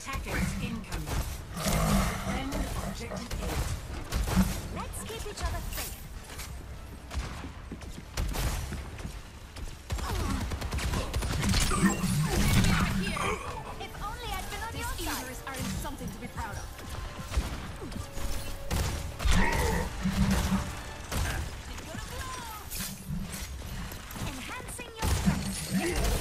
Attackers incoming. Defend objective A. Let's keep each other safe. If only I'd been on your side. These eaters are in something to be proud of. Enhancing your strength.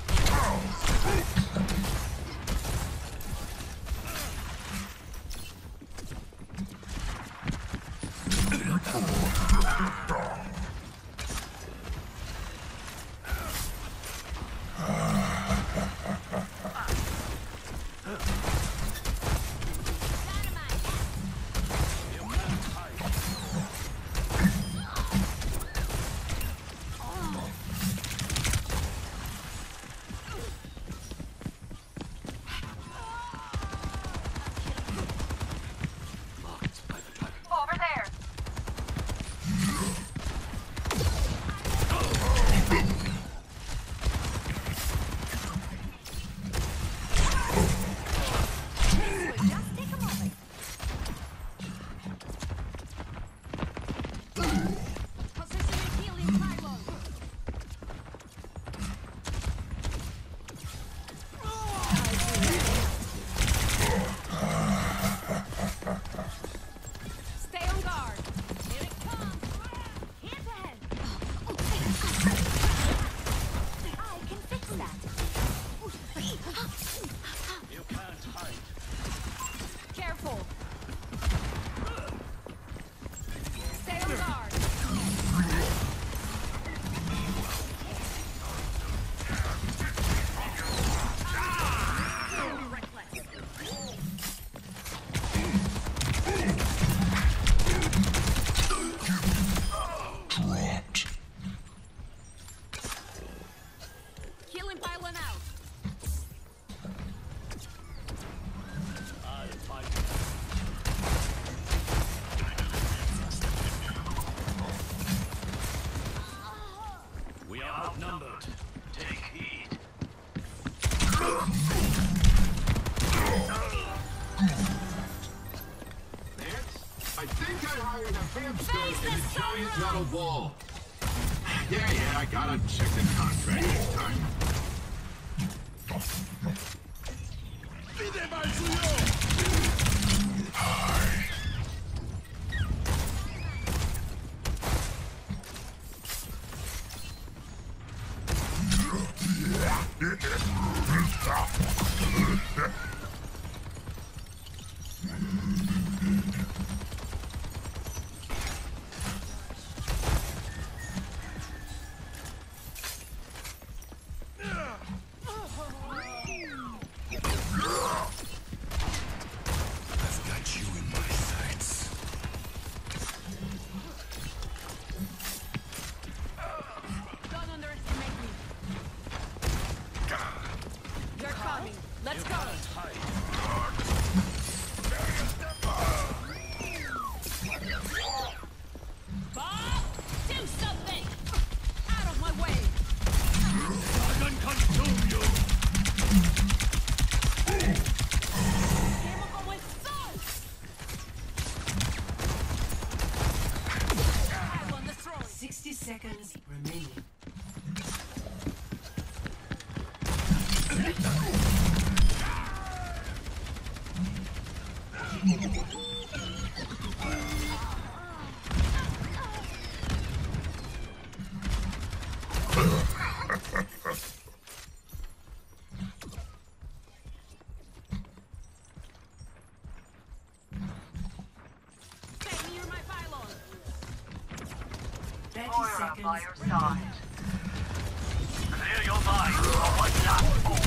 I think I hired a hamster in a giant metal ball. Yeah, I gotta check the contract this time. Let's go! Bob! Do something! Out of my way! I can consume you! Quemo como el sol! One destroyed! 60 seconds remaining. Stay near my pylon! 30 seconds remaining. Clear your mind for one last